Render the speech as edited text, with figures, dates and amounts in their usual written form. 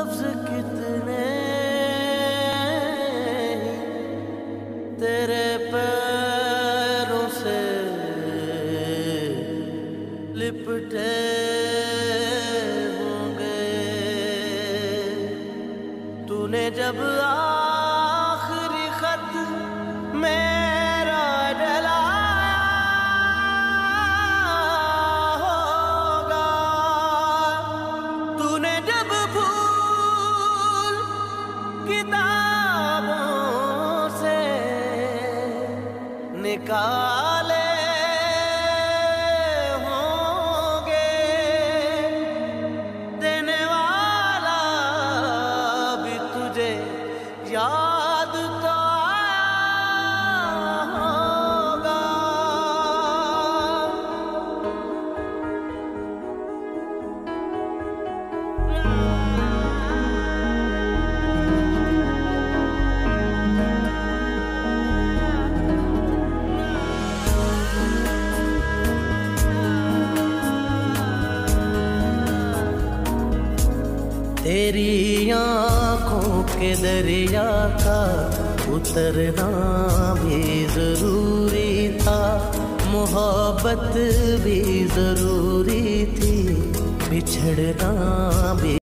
लफ्ज कितने तेरे पैरों से लिपटे होंगे। तूने जब आखिरी खत मेरा डलाया होगा, तूने जब फूल किताबों से निकाले होंगे, देने वाला भी तुझे याद तो आया होगा। तेरी आँखों के दरिया का उतरना भी जरूरी था, मोहब्बत भी जरूरी थी, बिछड़ना भी।